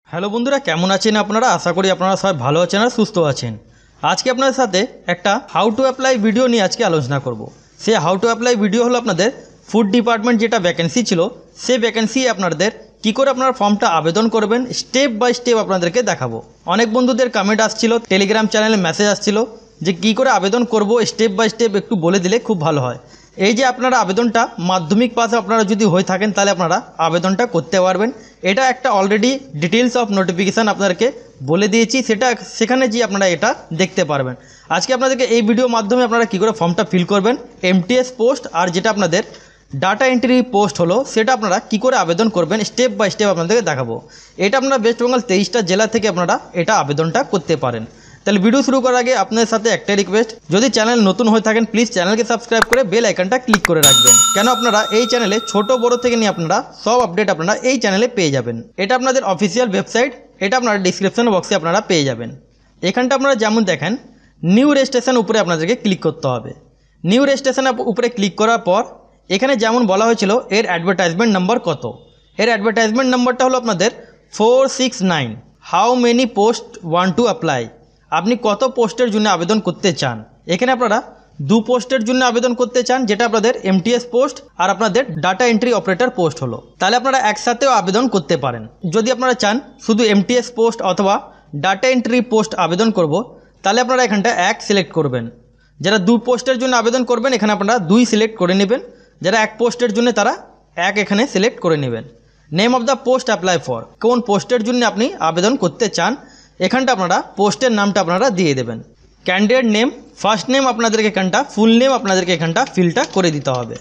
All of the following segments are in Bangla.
হ্যালো বন্ধুরা, কেমন আছেন আপনারা? আশা করি আপনারা সবাই ভালো আছেন আর সুস্থ আছেন। আজকে আপনাদের সাথে একটা হাউ টু অ্যাপ্লাই ভিডিও নিয়ে আজকে আলোচনা করব। সেই হাউ টু অ্যাপ্লাই ভিডিও হলো আপনাদের ফুড ডিপার্টমেন্ট যেটা ভ্যাকেন্সি ছিল, সেই ভ্যাকেন্সি আপনাদের কী করে আপনারা ফর্মটা আবেদন করবেন স্টেপ বাই স্টেপ আপনাদেরকে দেখাবো। অনেক বন্ধুদের কমেন্ট আসছিল, টেলিগ্রাম চ্যানেলে মেসেজ আসছিল যে কী করে আবেদন করব, স্টেপ বাই স্টেপ একটু বলে দিলে খুব ভালো হয়। এই যে আপনারা আবেদনটা মাধ্যমিক পাস আপনারা যদি হয়ে থাকেন তাহলে আপনারা আবেদনটা করতে পারবেন। এটা একটা অলরেডি ডিটেলস অফ নোটিফিকেশান আপনাদেরকে বলে দিয়েছি, সেখানে যে আপনারা এটা দেখতে পারবেন। আজকে আপনাদেরকে এই ভিডিওর মাধ্যমে আপনারা কী করে ফর্মটা ফিল করবেন, এমটিএস পোস্ট আর যেটা আপনাদের ডাটা এন্ট্রি পোস্ট হলো সেটা আপনারা কী করে আবেদন করবেন স্টেপ বাই স্টেপ আপনাদেরকে দেখাবো। এটা আপনারা ওয়েস্ট বেঙ্গল 23টা জেলা থেকে আপনারা এটা আবেদনটা করতে পারেন। তাহলে ভিডিও শুরু করার আগে আপনাদের সাথে একটাই রিকোয়েস্ট, যদি চ্যানেল নতুন হয়ে থাকেন প্লিজ চ্যানেলকে সাবস্ক্রাইব করে বেল আইকনটা ক্লিক করে রাখবেন। কেন আপনারা এই চ্যানেলে ছোট বড় থেকে নিয়ে আপনারা সব আপডেট আপনারা এই চ্যানেলে পেয়ে যাবেন। এটা আপনাদের অফিসিয়াল ওয়েবসাইট, এটা আপনারা ডিসক্রিপশন বক্সে আপনারা পেয়ে যাবেন। এখানটা আপনারা যেমন দেখেন নিউ রেজিস্ট্রেশন উপরে আপনাদেরকে ক্লিক করতে হবে। নিউ রেজিস্ট্রেশন উপরে ক্লিক করার পর এখানে যেমন বলা হয়েছিল এর অ্যাডভার্টাইজমেন্ট নাম্বার কত, এর অ্যাডভার্টাইজমেন্ট নাম্বারটা হলো আপনাদের 469। How many post want to apply, আপনি কত পোস্টের জন্য আবেদন করতে চান। এখানে আপনারা 2 পোস্টের জন্য আবেদন করতে চান, যেটা আপনাদের এমটিএস পোস্ট আর আপনাদের ডাটা এন্ট্রি অপারেটর পোস্ট হলো। তাহলে আপনারা একসাথেও আবেদন করতে পারেন। যদি আপনারা চান শুধু এমটিএস পোস্ট অথবা ডাটা এন্ট্রি পোস্ট আবেদন করব, তাহলে আপনারা এখানটা 1 সিলেক্ট করবেন। যারা 2 পোস্টের জন্য আবেদন করবেন এখানে আপনারা 2 সিলেক্ট করে নেবেন। যারা 1 পোস্টের জন্য তারা 1 এখানে সিলেক্ট করে নেবেন। Name of the post apply for, কোন পোস্টের জন্য আপনি আবেদন করতে চান এখানটা আপনারা পোস্টের নামটা আপনারা দিয়ে দেবেন। ক্যান্ডিডেট নেম, ফার্স্ট নেম আপনাদেরকে এখানটা, ফুল নেম আপনাদেরকে এখানটা ফিলটা করে দিতে হবে।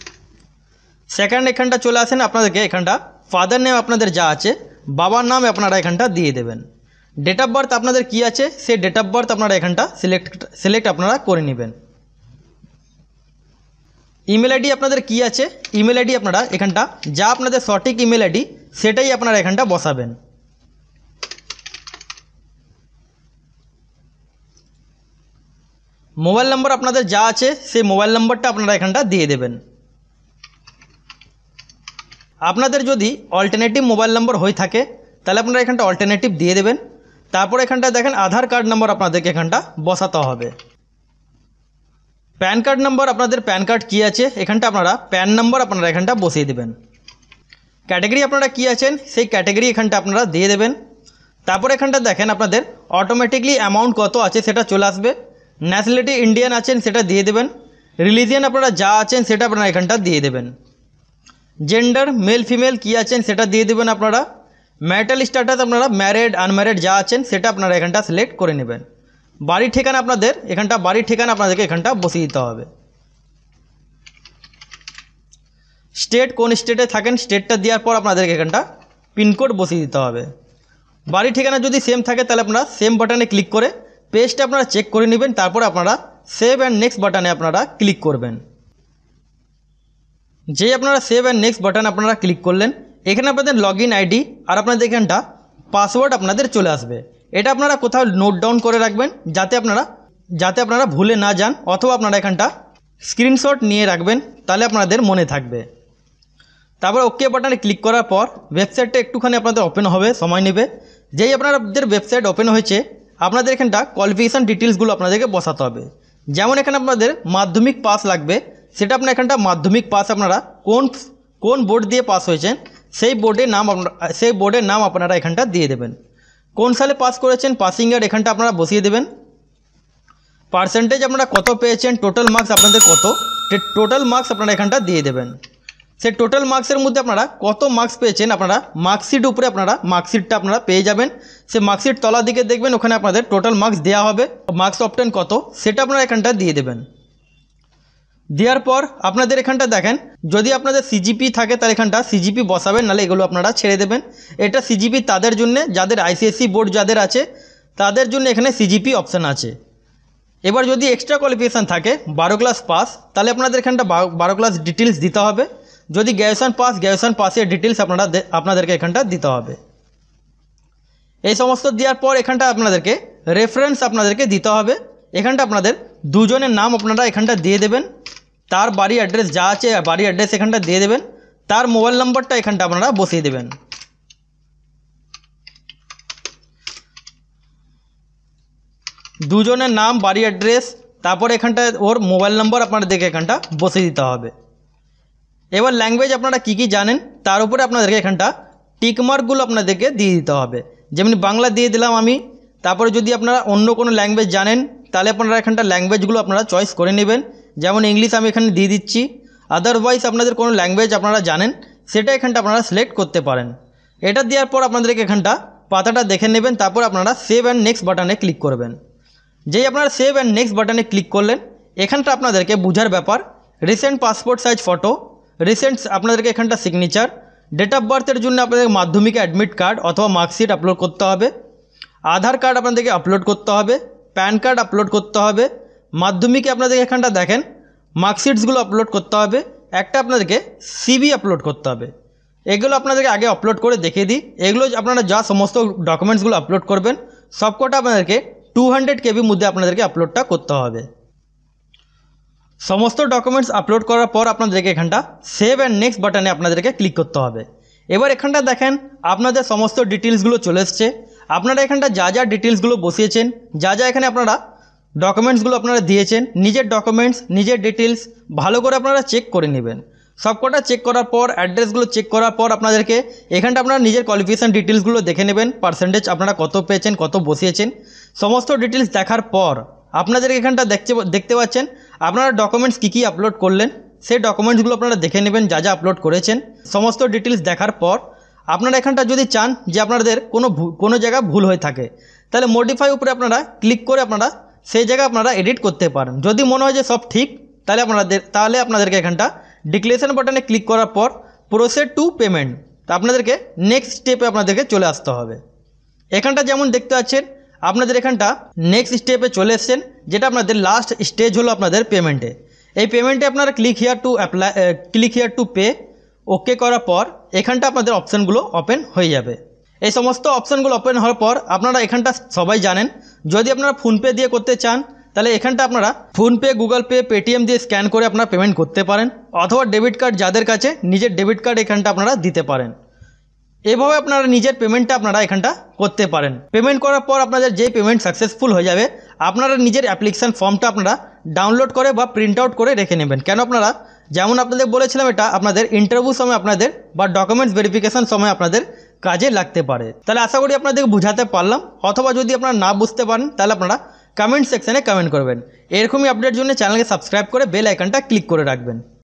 সেকেন্ড এখানটা চলে আসেন আপনাদেরকে এখানটা ফাদার নেম আপনাদের যা আছে বাবার নাম আপনারা এখানটা দিয়ে দেবেন। ডেট অফ বার্থ আপনাদের কি আছে সেই ডেট অফ বার্থ আপনারা এখানটা সিলেক্ট আপনারা করে নেবেন। ইমেল আইডি আপনাদের কি আছে, ইমেল আইডি আপনারা এখানটা যা আপনাদের সঠিক ইমেল আইডি সেটাই আপনারা এখানটা বসাবেন। মোবাইল নম্বর আপনাদের যা আছে সেই মোবাইল নম্বরটা আপনারা এখানটা দিয়ে দেবেন। আপনাদের যদি অল্টারনেটিভ মোবাইল নম্বর হয়ে থাকে তাহলে আপনারা এখানটা অল্টারনেটিভ দিয়ে দেবেন। তারপর এখানটা দেখেন আধার কার্ড নম্বর আপনাদেরকে এখানটা বসাতে হবে। প্যান কার্ড নম্বর আপনাদের প্যান কার্ড কী আছে এখানটা আপনারা প্যান নম্বর আপনারা এখানটা বসিয়ে দেবেন। ক্যাটাগরি আপনারা কী আছেন সেই ক্যাটাগরি এখানটা আপনারা দিয়ে দেবেন। তারপর এখানটা দেখেন আপনাদের অটোমেটিকলি অ্যামাউন্ট কত আছে সেটা চলে আসবে। ন্যাশনালিটি ইন্ডিয়ান আছেন সেটা দিয়ে দেবেন। রিলিজিয়ান আপনারা যা আছেন সেটা আপনারা এখানটা দিয়ে দেবেন। জেন্ডার মেল ফিমেল কী আছেন সেটা দিয়ে দেবেন আপনারা। ম্যারিটাল স্ট্যাটাস আপনারা ম্যারিড আনম্যারিড যা আছেন সেটা আপনারা এখানটা সিলেক্ট করে নেবেন। বাড়ির ঠিকানা আপনাদের এখানটা বাড়ির ঠিকানা আপনাদেরকে এখানটা বসিয়ে দিতে হবে। স্টেট কোন স্টেটে থাকেন স্টেটটা দেওয়ার পর আপনাদেরকে এখানটা পিনকোড বসিয়ে দিতে হবে। বাড়ির ঠিকানা যদি সেম থাকে তাহলে আপনারা সেম বাটনে ক্লিক করে পেজটা আপনারা চেক করে নেবেন। তারপর আপনারা সেভ অ্যান্ড নেক্সট বাটনে আপনারা ক্লিক করবেন। যেই আপনারা সেভ অ্যান্ড নেক্সট বাটন আপনারা ক্লিক করলেন এখানে আপনাদের লগইন আইডি আর আপনাদের এখানটা পাসওয়ার্ড আপনাদের চলে আসবে। এটা আপনারা কোথাও নোট ডাউন করে রাখবেন যাতে আপনারা ভুলে না যান, অথবা আপনারা এখানটা স্ক্রিনশট নিয়ে রাখবেন তাহলে আপনাদের মনে থাকবে। তারপর ওকে বাটনে ক্লিক করার পর ওয়েবসাইটটা একটুখানি আপনাদের ওপেন হবে, সময় নেবে। যেই আপনাদের ওয়েবসাইট ওপেন হয়েছে আপনাদের এখানটা কোয়ালিফিকেশান ডিটেলসগুলো আপনাদেরকে বসাতে হবে। যেমন এখানে আপনাদের মাধ্যমিক পাস লাগবে, সেটা আপনার এখানটা মাধ্যমিক পাস আপনারা কোন বোর্ড দিয়ে পাস হয়েছেন সেই বোর্ডের নাম আপনারা এখানটা দিয়ে দেবেন। কোন সালে পাস করেছেন পাসিং ইয়ার এখানটা আপনারা বসিয়ে দেবেন। পার্সেন্টেজ আপনারা কত পেয়েছেন, টোটাল মার্কস আপনাদের কত, টোটাল মার্কস আপনারা এখানটা দিয়ে দেবেন। সেই টোটাল মার্কসের মধ্যে আপনারা কত মার্কস পেয়েছেন আপনারা মার্কশিট উপরে আপনারা মার্কশিটটা আপনারা পেয়ে যাবেন। সেই মার্কশিট তলার দিকে দেখবেন ওখানে আপনাদের টোটাল মার্কস দেওয়া হবে, মার্কস অবটেন কত সেটা আপনারা এখানটা দিয়ে দেবেন। দেওয়ার পর আপনাদের এখানটা দেখেন যদি আপনাদের সিজিপি থাকে তাহলে এখানটা সিজিপি বসাবেন, নাহলে এগুলো আপনারা ছেড়ে দেবেন। এটা সিজিপি তাদের জন্য যাদের আইসিএসসি বোর্ড যাদের আছে তাদের জন্য এখানে সিজিপি অপশান আছে। এবার যদি এক্সট্রা কোয়ালিফিকেশান থাকে 12 ক্লাস পাস তাহলে আপনাদের এখানটা 12 ক্লাস ডিটেলস দিতে হবে। যদি গ্র্যাজুয়েশন পাসের ডিটেলস আপনাদেরকে এখানটা দিতে হবে। এই সমস্ত দেওয়ার পর এখানটা আপনাদেরকে রেফারেন্স আপনাদেরকে দিতে হবে। এখানটা আপনাদের দুজনের নাম আপনারা এখানটা দিয়ে দেবেন, তার বাড়ি অ্যাড্রেস যা আছে বাড়ি অ্যাড্রেস এখানটা দিয়ে দেবেন, তার মোবাইল নম্বরটা এখানটা আপনারা বসিয়ে দেবেন। দুজনের নাম, বাড়ি অ্যাড্রেস, তারপর এখানটায় ওর মোবাইল নম্বর আপনাদেরকে এখানটা বসিয়ে দিতে হবে। এবার ল্যাঙ্গুয়েজ আপনারা কী কী জানেন তার উপরে আপনাদেরকে এখানটা টিকমার্কগুলো আপনাদেরকে দিয়ে দিতে হবে। যেমনি বাংলা দিয়ে দিলাম আমি, তারপরে যদি আপনারা অন্য কোনো ল্যাঙ্গুয়েজ জানেন তাহলে আপনারা এখানটা ল্যাঙ্গুয়েজগুলো আপনারা চয়েস করে নেবেন। যেমন ইংলিশ আমি এখানে দিয়ে দিচ্ছি। আদারওয়াইজ আপনাদের কোনো ল্যাঙ্গুয়েজ আপনারা জানেন সেটা এখানটা আপনারা সিলেক্ট করতে পারেন। এটা দেওয়ার পর আপনাদেরকে এখানটা পাতাটা দেখে নেবেন, তারপর আপনারা সেভ অ্যান্ড নেক্সট বাটনে ক্লিক করবেন। যেই আপনারা সেভ অ্যান্ড নেক্সট বাটনে ক্লিক করলেন, এখানটা আপনাদেরকে বোঝার ব্যাপার recent passport size photo, recent আপনাদেরকে এখানটা সিগনেচার, ডেট অফ বার্থের জন্য আপনাদের মাধ্যমিকে অ্যাডমিট কার্ড অথবা মার্কশিট আপলোড করতে হবে, আধার কার্ড আপনাদেরকে আপলোড করতে হবে, প্যান কার্ড আপলোড করতে হবে, মাধ্যমিকে আপনাদেরকে এখানটা দেখেন মার্কশিটসগুলো আপলোড করতে হবে, একটা আপনাদেরকে সিভি আপলোড করতে হবে। এগুলো আপনাদেরকে আগে আপলোড করে দেখিয়ে দিই। এগুলো আপনারা যা সমস্ত ডকুমেন্টসগুলো আপলোড করবেন সবকটা আপনাদেরকে 200 KB মধ্যে আপনাদেরকে আপলোডটা করতে হবে। সমস্ত ডকুমেন্টস আপলোড করার পর আপনাদেরকে এখানটা সেভ অ্যান্ড নেক্সট বাটনে আপনাদেরকে ক্লিক করতে হবে। এবার এখানটা দেখেন আপনাদের সমস্ত ডিটেলসগুলো চলে এসছে। আপনারা এখানটা যা যা ডিটেলসগুলো বসিয়েছেন, যা যা এখানে আপনারা ডকুমেন্টসগুলো আপনারা দিয়েছেন, নিজের ডকুমেন্টস, নিজের ডিটেলস ভালো করে আপনারা চেক করে নেবেন। সবকটা চেক করার পর, অ্যাড্রেসগুলো চেক করার পর আপনাদেরকে এখানটা আপনারা নিজের কোয়ালিফিকেশান ডিটেলসগুলো দেখে নেবেন, পার্সেন্টেজ আপনারা কত পেয়েছেন, কত বসিয়েছেন। সমস্ত ডিটেলস দেখার পর আপনাদের এখানটা দেখতে পাচ্ছেন আপনারা ডকুমেন্টস কী কী আপলোড করলেন, সেই ডকুমেন্টসগুলো আপনারা দেখে নেবেন যা যা আপলোড করেছেন। সমস্ত ডিটেলস দেখার পর আপনারা এখানটা যদি চান যে আপনাদের কোনো জায়গা ভুল হয়ে থাকে তাহলে মডিফাই উপরে আপনারা ক্লিক করে আপনারা সেই জায়গা আপনারা এডিট করতে পারেন। যদি মনে হয় যে সব ঠিক তাহলে আপনাদেরকে এখানটা ডিক্লারেশন বাটনে ক্লিক করার পর প্রসিড টু পেমেন্ট, তা আপনাদেরকে নেক্সট স্টেপে আপনাদেরকে চলে আসতে হবে। এখানটা যেমন দেখতে পাচ্ছেন আপনাদের এখানটা নেক্সট স্টেপে চলে এসছেন, যেটা আপনাদের লাস্ট স্টেজ হলো আপনাদের পেমেন্টে। এই পেমেন্টে আপনারা click here to pay okay করার পর এখানটা আপনাদের অপশানগুলো ওপেন হয়ে যাবে। এই সমস্ত অপশানগুলো ওপেন হওয়ার পর আপনারা এখানটা সবাই জানেন যদি আপনারা ফোনপে দিয়ে করতে চান তাহলে এখানটা আপনারা ফোনপে, গুগল পে, পেটিএম দিয়ে স্ক্যান করে আপনারা পেমেন্ট করতে পারেন, অথবা ডেবিট কার্ড যাদের কাছে নিজের ডেবিট কার্ড এখানটা আপনারা দিতে পারেন। এভাবে আপনারা নিজের পেমেন্টটা আপনারা এখানটা করতে পারেন। পেমেন্ট করার পর আপনাদের যেই পেমেন্ট সাকসেসফুল হয়ে যাবে আপনারা নিজের অ্যাপ্লিকেশান ফর্মটা আপনারা ডাউনলোড করে বা প্রিন্ট আউট করে রেখে নেবেন। কেন আপনারা যেমন আপনাদের বলেছিলাম এটা আপনাদের ইন্টারভিউ সময় আপনাদের বা ডকুমেন্টস ভেরিফিকেশান সময় আপনাদের কাজে লাগতে পারে। তাহলে আশা করি আপনাদেরকে বুঝাতে পারলাম, অথবা যদি আপনারা না বুঝতে পারেন তাহলে আপনারা কমেন্ট সেকশানে কমেন্ট করবেন। এরকমই আপডেটের জন্য চ্যানেলকে সাবস্ক্রাইব করে বেল আইকনটা ক্লিক করে রাখবেন।